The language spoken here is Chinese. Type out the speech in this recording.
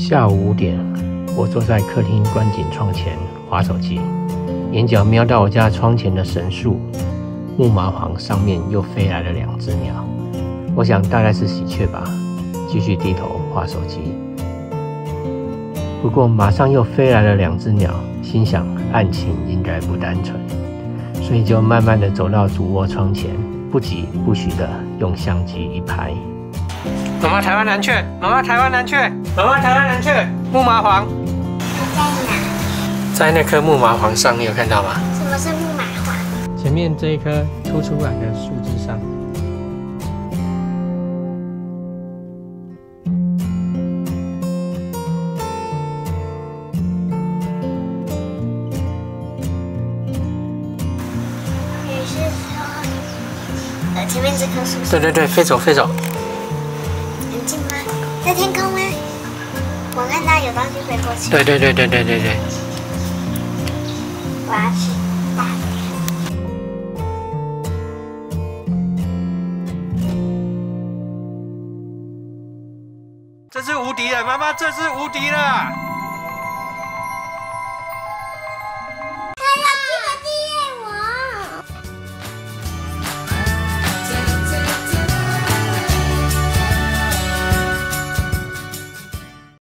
下午5点，我坐在客厅观景窗前滑手机，眼角瞄到我家窗前的神树木麻黄上面又飞来了2只鸟，我想大概是喜鹊吧，继续低头滑手机。不过马上又飞来了2只鸟，心想案情应该不单纯，所以就慢慢的走到主卧窗前，不急不徐的用相机一拍。妈妈，台湾蓝雀！妈妈，台湾蓝雀！妈妈，台湾蓝雀！木麻黄在哪？ 在那棵木麻黄上，你有看到吗？ 什么是木麻黄？ 前面这一棵凸出来的树枝上。 你是说，前面这棵树？ 对对对，飞走飞走。 很近吗？在天空吗？我看到有东西飞过去。 对对对对对对对。 我要去大这是无敌了，妈妈，这是无敌了！